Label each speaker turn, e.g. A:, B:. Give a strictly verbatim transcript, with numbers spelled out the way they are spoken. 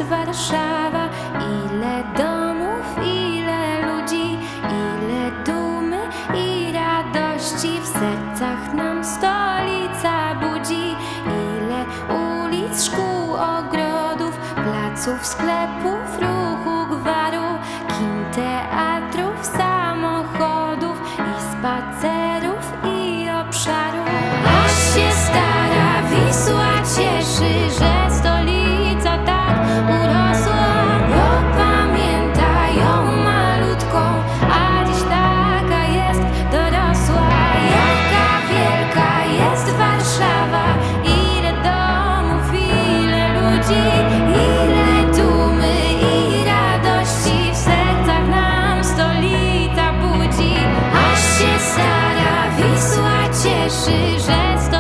A: Warszawa. Ile domów, ile ludzi, ile dumy i radości w sercach nam stolica budzi. Ile ulic, szkół, ogrodów, placów, sklepów, ruchu, gwaru, kin, teatrów, samochodów i spacerów i obszaru. Aż się stara Wisła cieszy, że stolica tak urosła, bo pamięta ją malutką, a dziś taka jest dorosła. Jaka wielka jest Warszawa, ile domów, ile ludzi, ile dumy i radości w sercach nam stolica budzi. Aż się stara Wisła cieszy, że stolica